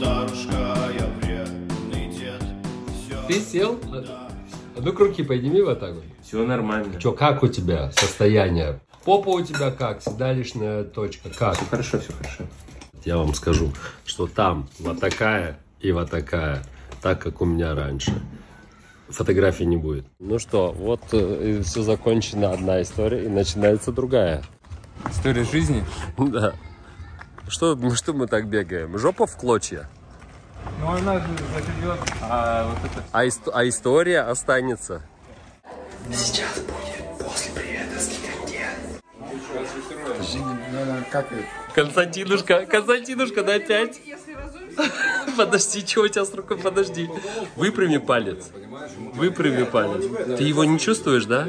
Старушка, я вредный дед. Ты сел? А ну руки подними вот так вот. Все нормально. Че, как у тебя состояние? Попа у тебя как? Седалищная точка как? Все хорошо, все хорошо. Я вам скажу, что там вот такая и вот такая, так как у меня раньше. Фотографий не будет. Ну что, вот все закончена одна история и начинается другая. История жизни? Да. Что мы так бегаем? Жопа в клочья. Ну она же заживет, а вот это... А история останется. Сейчас будет после приветовский контент. Константинушка, на 5. Подожди, чего у тебя с рукой? Подожди. Выпрями палец. Выпрями палец. Ты его не чувствуешь, да?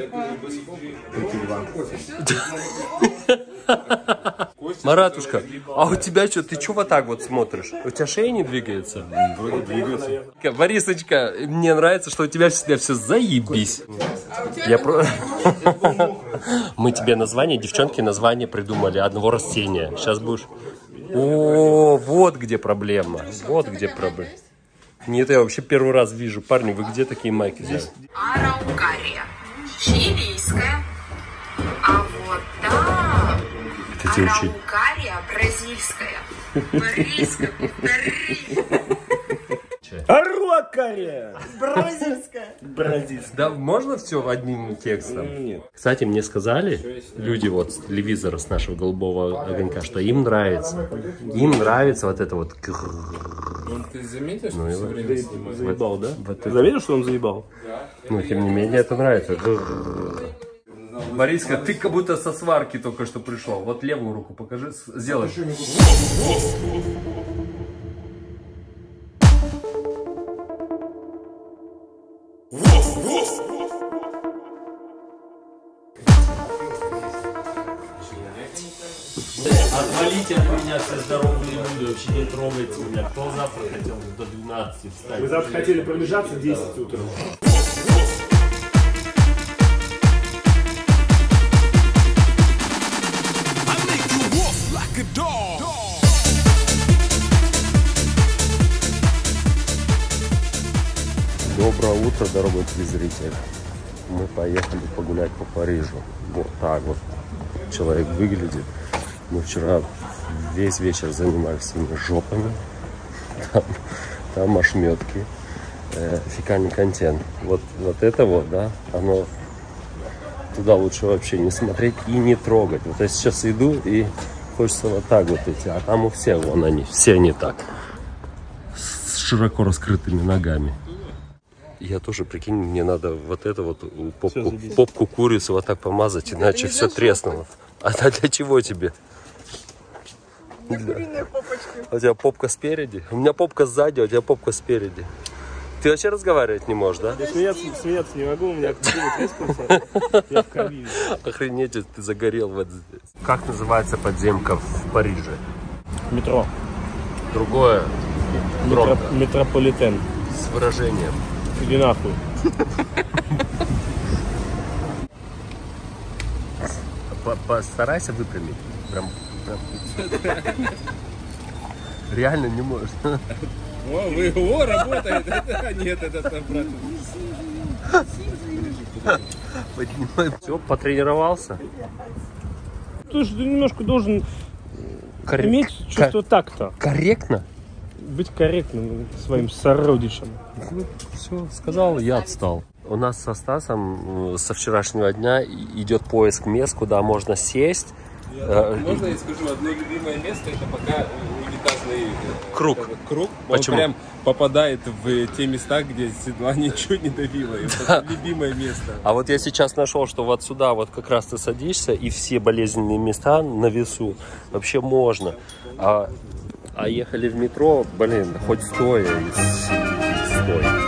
Маратушка, а у тебя что? Ты что вот так вот смотришь? У тебя шея не двигается? Вроде двигается. Борисочка, мне нравится, что у тебя всегда все заебись. Мы тебе название, девчонки, название придумали одного растения. Сейчас будешь... О, вот где проблема. Вот где проблема. Нет, я вообще первый раз вижу. Парни, вы где такие майки взяли? Араукария. Чилийская. А вот там араукария бразильская. Бразильская. Араукария! Бразильская. Да, можно все одним текстом? Нет. Кстати, мне сказали люди вот с телевизора, с нашего голубого огонька, что им нравится. Им нравится вот это вот... Ты заметил, что все время снимает? Заебал, да? Заметил, что он заебал? Ну, тем не менее, это нравится. Бориска, ты как будто со сварки только что пришел. Вот левую руку покажи, сделай. Отвалите от меня все здоровые люди, вообще не трогайте меня. Кто завтра хотел до 12 встать? Вы завтра хотели пробежаться в 10 утра. Доброе утро, дорогой телезритель. Мы поехали погулять по Парижу. Вот так вот человек выглядит. Мы вчера весь вечер занимались своими жопами. Там ошметки. Фекальный контент. Вот это вот, да, оно... Туда лучше вообще не смотреть и не трогать. Вот я сейчас иду и хочется вот так вот идти. А там у всех, вон они, все не так. С широко раскрытыми ногами. Я тоже, прикинь, мне надо вот это вот попку курицы вот так помазать, иначе все треснуло. А для чего тебе? Для куриной попочки. У тебя попка спереди? У меня попка сзади, а у тебя попка спереди. Ты вообще разговаривать не можешь, да? Я смеяться не могу, у меня курила трескался. Я в крови. Охренеть, ты загорел вот здесь. Как называется подземка в Париже? Метро. Другое. Громко. Метрополитен. С выражением. Иди нахуй. Постарайся выпрямить. Прям. Реально не можешь. О, работает. Нет, это обратно. Все, потренировался. Слушай, ты немножко должен иметь чувство такта. Корректно? Быть корректным своим сородичем. Все, сказал, я отстал. У нас со Стасом со вчерашнего дня идет поиск мест, куда можно сесть. Можно я скажу, одно любимое место, это пока унитазный Круг. Он Почему? прям попадает в те места, где седла ничего не давило. Это любимое место. А вот я сейчас нашел, что вот сюда вот как раз ты садишься, и все болезненные места на весу. Вообще можно. А ехали в метро, блин, хоть стоя и стоя.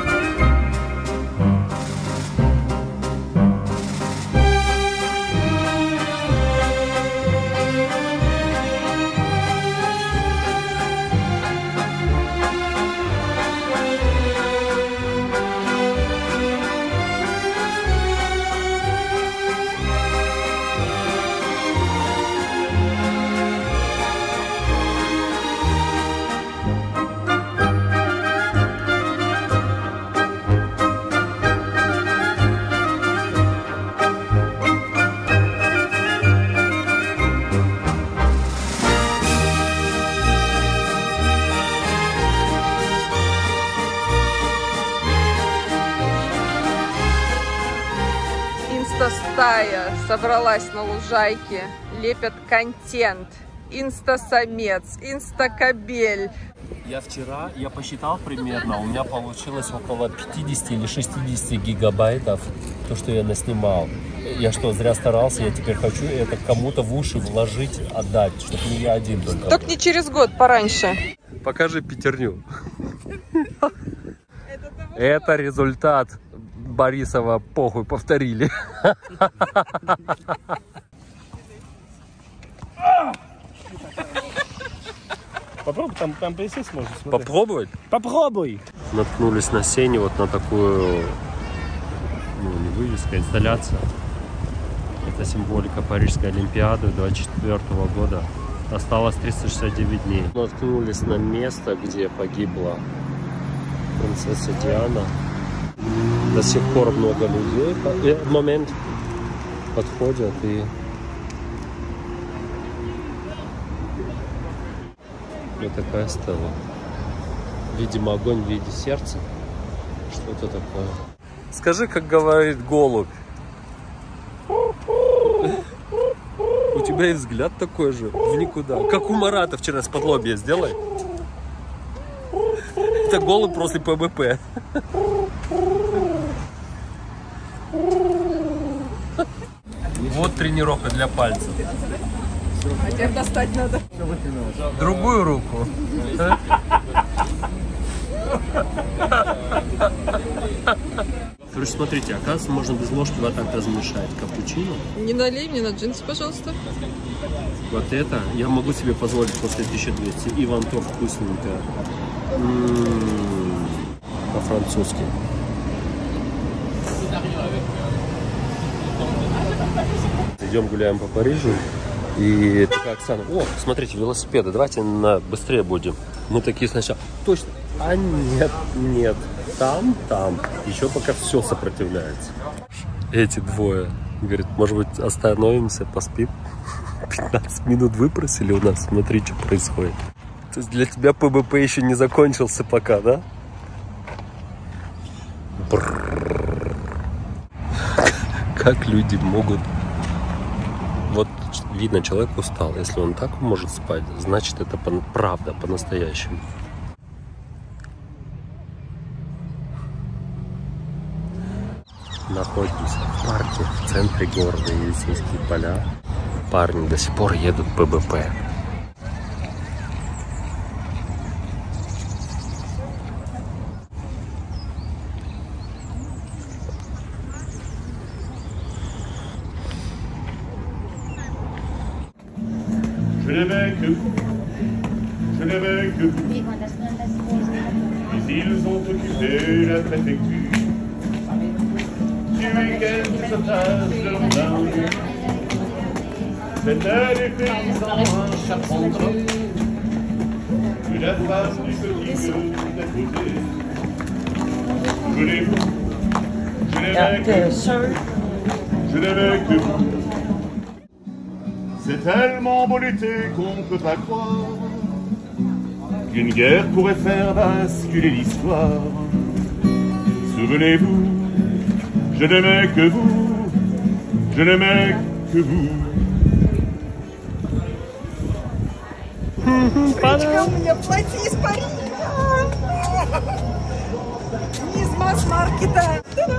стая собралась на лужайке, лепят контент. Инстасамец, инстакабель. Я посчитал примерно, у меня получилось около 50 или 60 гигабайтов, то, что я наснимал. Я что, зря старался, я теперь хочу это кому-то в уши вложить, отдать, чтобы не я один только. Только не через год, пораньше. Покажи пятерню. Это результат Борисова, похуй, повторили. Попробуй, там присесть можно. Попробовать? Попробуй. Наткнулись на сене вот на такую, ну, не вывеска, инсталляция. Это символика Парижской Олимпиады 24 года. Осталось 369 дней. Наткнулись на место, где погибла принцесса Диана. До сих пор много людей в этот момент подходят и вот такая стела. Видимо, огонь в виде сердца. Что это такое? Скажи, как говорит голубь. У тебя и взгляд такой же, в никуда. Как у Марата вчера с подлобья сделай. Это голубь после ПБП. Вот тренировка для пальцев. А теперь достать надо. Другую руку. Короче, смотрите, оказывается, можно без ложки вот так размешать капучино. Не налей мне на джинсы, пожалуйста. Вот это я могу себе позволить после 1200. И вон то вкусненькое. По-французски. Идем гуляем по Парижу. И такая Оксана: о, смотрите, велосипеды, давайте быстрее будем. Мы такие сначала: точно. А нет, нет. Там. Еще пока все сопротивляется. Эти двое. Говорит, может быть, остановимся, поспим? 15 минут выпросили у нас. Смотри, что происходит. То есть для тебя ПБП еще не закончился пока, да? Как люди могут... Вот видно, человек устал. Если он так может спать, значит, это правда, по-настоящему. Находимся в парке в центре города, Елисейские поля. Парни до сих пор едут ПБП. Je n'aimais que vous, je n'aimais que vous. Puis ils ont occupé la préfecture. Tué quelques otages de l'Orient. C'était des paysans à Charpentras. Puis la femme du petit gueux d'à côté. Je n'aimais que vous, je n'aimais que vous. C'est tellement beau l'été qu'on ne peut pas croire qu'une guerre pourrait faire basculer l'histoire. Souvenez-vous, je n'aimais que vous, je n'aimais que vous. У меня платье из Парижа. Из масс-маркета.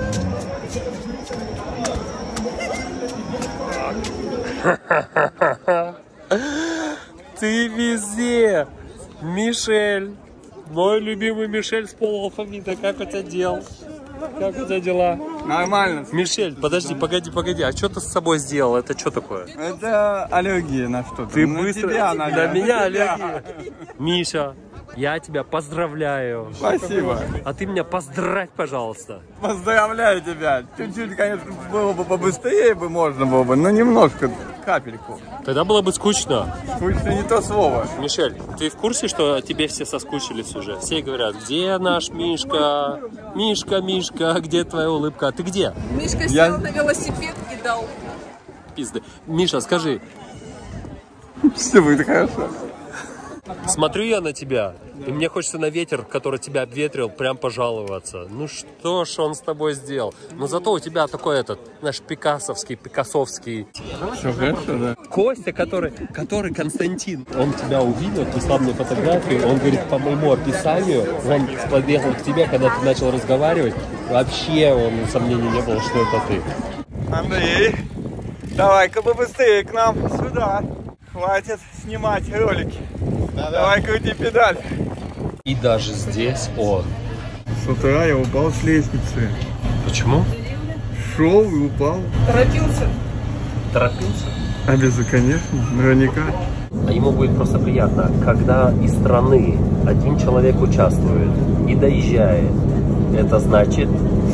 Ты везде! Мишель! Мой любимый Мишель с полуалфавита. Как у тебя дел? Как у тебя дела? Нормально. Мишель, подожди, погоди. А что ты с собой сделал? Это что такое? Это аллергия на что-то. Ты на быстро... тебя, На наверное. меня аллергия. Миша, я тебя поздравляю. Спасибо. А ты меня поздравь, пожалуйста. Поздравляю тебя. Чуть-чуть, конечно, было бы побыстрее бы можно было бы, но немножко, капельку. Тогда было бы скучно. Скучно не то слово. Мишель, ты в курсе, что о тебе все соскучились уже? Все говорят, где наш Мишка? Мишка, где твоя улыбка? А ты где? Мишка сел на велосипед и дал. Пизды. Миша, скажи. Все будет хорошо. Смотрю я на тебя, и мне хочется на ветер, который тебя обветрил, прям пожаловаться. Ну что ж он с тобой сделал? Но зато у тебя такой наш пикассовский. Все хорошо, да. Костя, который Константин, он тебя увидел, прислал мне фотографию, он говорит, по моему описанию, он подъехал к тебе, когда ты начал разговаривать, вообще он сомнений не было, что это ты. Андрей, давай-ка побыстрее к нам сюда. Хватит снимать ролики. Давай крути педаль. И даже здесь он. С утра я упал с лестницы. Почему? Шел и упал. Торопился? А без, конечно, наверняка. А ему будет просто приятно, когда из страны один человек участвует и доезжает. Это значит...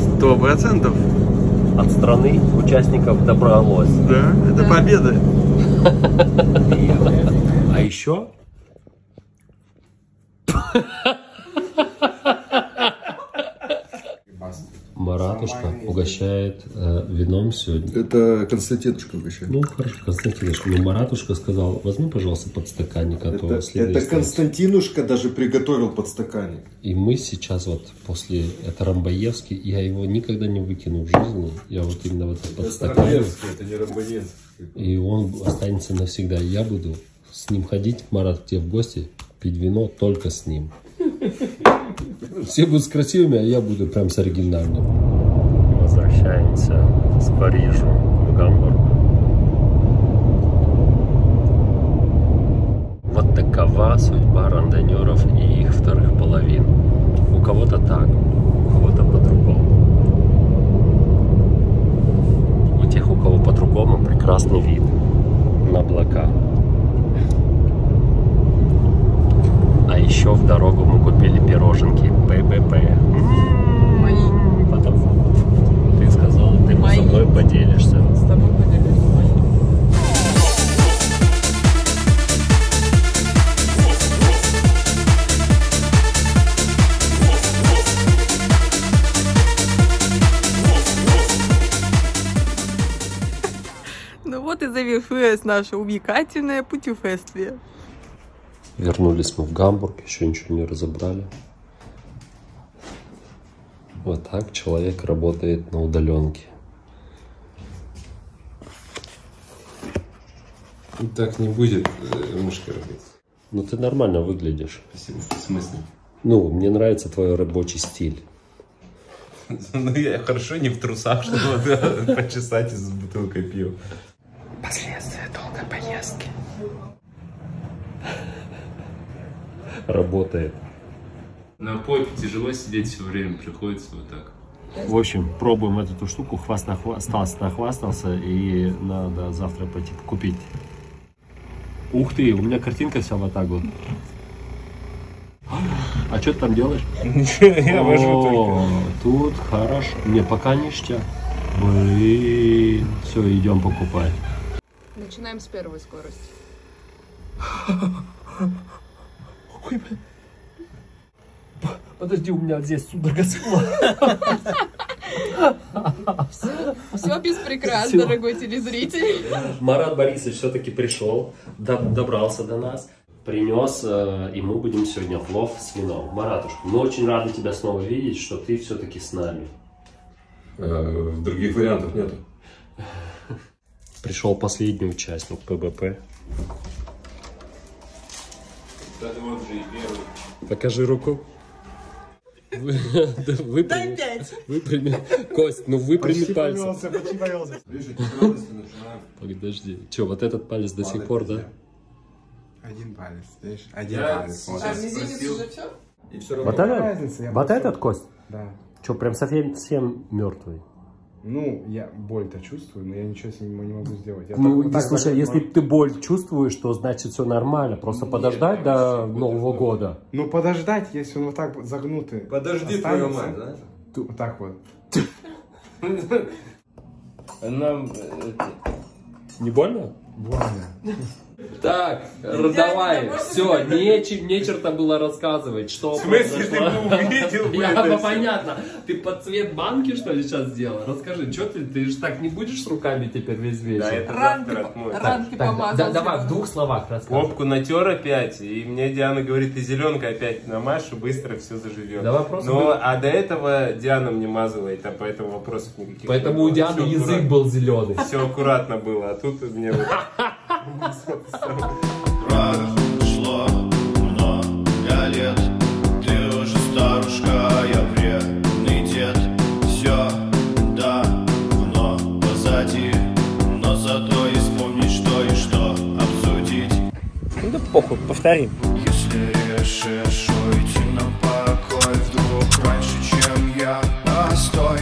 100%. От страны участников добралось. Да, это победа. А еще... Маратушка угощает вином сегодня. Это Константинушка угощает. Ну, хорошо, Константинушка. Но Маратушка сказал, возьми, пожалуйста, подстаканник. Это Константинушка даже приготовил подстаканник. И мы сейчас вот после... Это Рамбаевский, я его никогда не выкину в жизни. Я вот именно вот этот подстаканник. Это не Рамбаевский. И он останется навсегда. Я буду с ним ходить, Марат, к тебе в гости, пить вино только с ним. Все будут с красивыми, а я буду прям с оригинальным. Возвращаемся с Парижа в Гамбург. Вот такова судьба рандонеров и их вторых половин. У кого-то так, у кого-то по-другому. У тех, у кого по-другому, прекрасный вид на облака. А еще в дорогу мы купили пироженки ПБП. Мои. Потом ты сказала, ты со мной поделишься. С тобой поделюсь. Ну вот и завершилось наше увлекательное путешествие. Вернулись мы в Гамбург, еще ничего не разобрали. Вот так человек работает на удаленке. Так не будет мышка работать. Ну ты нормально выглядишь. Спасибо. В смысле? Ну, мне нравится твой рабочий стиль. Ну я хорошо не в трусах, чтобы почесать из бутылкой пива. Последствия долгой поездки. Работает. На попе тяжело сидеть все время, приходится вот так. В общем, пробуем эту штуку, нахвастался, и надо завтра пойти купить. Ух ты, у меня картинка вся вот так вот. А что ты там делаешь? Я вожу только. Тут хорошо. Не, пока ништяк. Блин. Все, идем покупать. Начинаем с первой скорости. Подожди, у меня здесь судорога сила. Все без прикрас, Всё. дорогой телезритель. Марат Борисович все-таки пришел, добрался до нас, принес, и мы будем сегодня плов с вином. Маратушка, мы очень рады тебя снова видеть, что ты все-таки с нами. Других вариантов нету. Пришел последний участник ПБП. Покажи руку. Выпрями. Кость, ну выпрями пальцы. Подожди. Че, вот этот палец до сих пор, да? Один палец, видишь? Один палец. Вот. А мизинец уже все? И все равно. Вот этот кость? Да. Че, прям совсем мертвый? Ну, я боль-то чувствую, но я ничего с ним не могу сделать. Я Ну, так слушай, если ты боль чувствуешь, то значит все нормально. Просто подождать до Нового года. Ну, подождать, если он вот так вот загнутый. Подожди, останется, твою мать, да? Вот так вот. Нам... Не больно? Больно. Так, давай, все, нечерто было рассказывать, что. В смысле, ты бы увидел бы это понятно. Ты под цвет банки, что ли, сейчас сделал? Расскажи, что ты же так не будешь руками теперь весь вечер? Да, это завтра отмой. Ранки помазал. Давай, в 2 словах рассказывай. Попку натер опять, и мне Диана говорит, ты зеленкой опять намажь, и быстро все заживет. Да вопрос Но, был. а до этого Диана мне мазала, и там поэтому вопросов никаких Поэтому не было. у Дианы Всё язык аккуратно. был зеленый. Все аккуратно было, а тут мне вот... Прошло много лет, ты уже старушка, я вредный дед. Все давно позади, но зато и вспомнить что и что обсудить. Ну да похуй, повторим. Если решишь уйти на покой вдруг раньше, чем я, постой.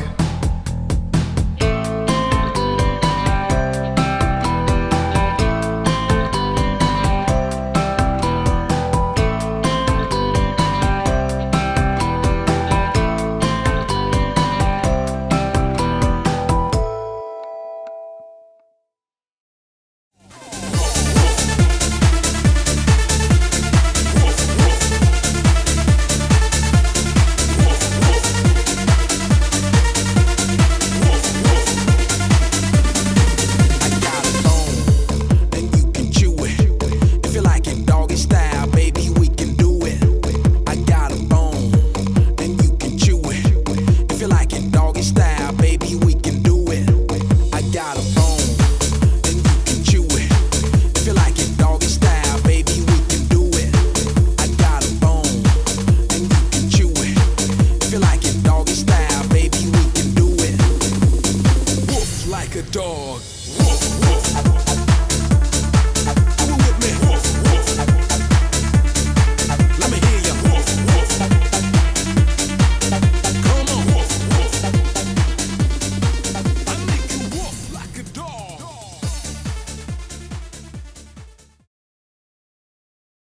Like a dog.